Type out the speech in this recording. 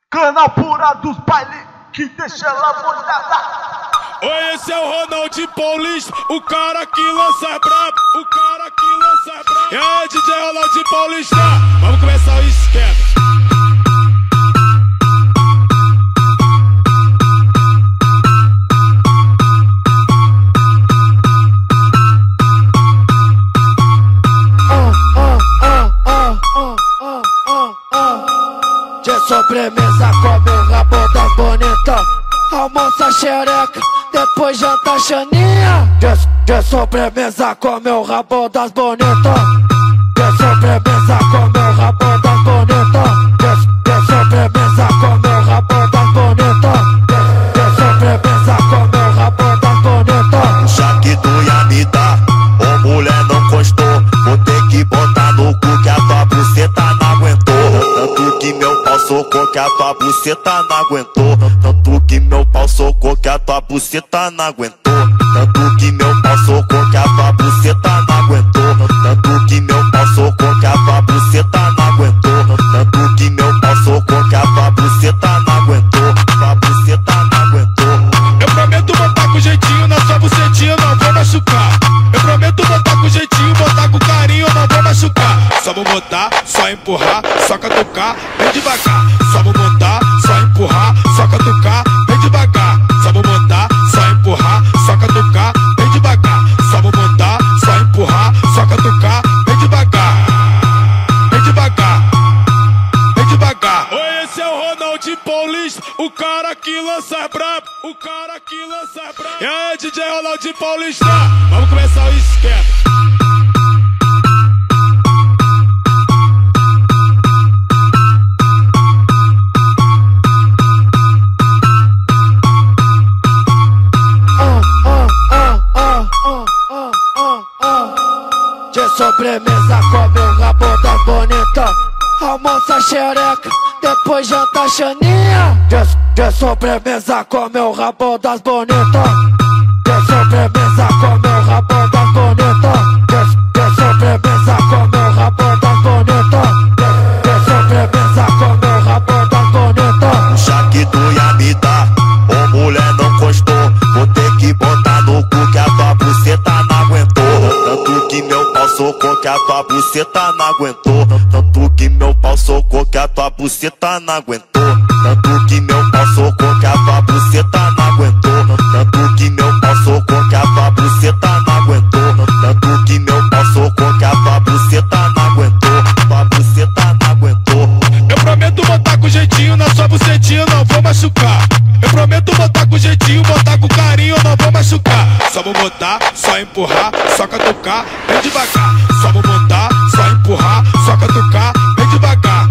Cana pura dos bailes que deixa ela molhada. Oi, esse é o Ronaldinho Paulista, o cara que lança brabo, o cara que lança brabo. E aí, DJ Ronaldinho Paulista, vamos começar o esquema. De sobremesa come o rabo das bonitas, almoça xereca, depois janta chaninha. De sobremesa come o rabo das bonitas, de sobremesa come o rabo das bonitas, de sobremesa come o rabo das bonitas, de sobremesa come o rabo das bonitas. Já que tu ia me dar, ô mulher não gostou, vou ter que botar no cu que a tua buceta não aguentou. Tanto que meu pau socou que a tua buceta não aguentou. Tanto que meu pau socou que a tua buceta não aguentou. Tanto que meu pau socou que a tua buceta não aguentou. Tanto que meu pau socou que a tua buceta não aguentou. Tanto que meu pau socou que a tua buceta não aguentou. Tua buceta não aguentou. Eu prometo botar com jeitinho na sua bucetinha, não vou machucar. Eu prometo botar com jeitinho, botar com carinho, não vou machucar. Só vou botar, só empurrar, só catucar, bem devagar. Só vou botar, só empurrar, só catucar, bem devagar. Só vou botar, só empurrar, só catucar, bem devagar. Só vou botar, só empurrar, só catucar, bem devagar. Bem devagar, bem devagar. Oi, esse é o Ronaldinho Paulista, o cara que lança brabo, o cara que lança brabo. E aí, DJ Ronaldinho Paulista, vamos começar o esquema. De sobremesa come o rabo das bonitas, almoça xereca, depois janta chaninha. De sobremesa come o rabo das bonitas, de sobremesa come o rabo das bonitas, de sobremesa come o rabo das bonitas, de sobremesa come o rabo das bonitas. Já que tu ia me dar, ô mulher não gostou, vou ter que botar no cu que a tua buceta não aguentou. Tanto que meu pau socou que a tua buceta não aguentou. Tanto que meu pau socou que a tua buceta não aguentou. Tanto que meu pau socou que a tua buceta não aguentou. Tanto que meu pau socou que a tua buceta não aguentou. Tanto que meu pau socou que a tua buceta não aguentou. Tua buceta não aguentou. Eu prometo botar com jeitinho na sua bucetinha, não vou machucar. Eu prometo botar com jeitinho, botar com carinho, não vou machucar. Só vou botar, só empurrar, só catucar, bem devagar. Só vou botar, só empurrar, só catucar, bem devagar.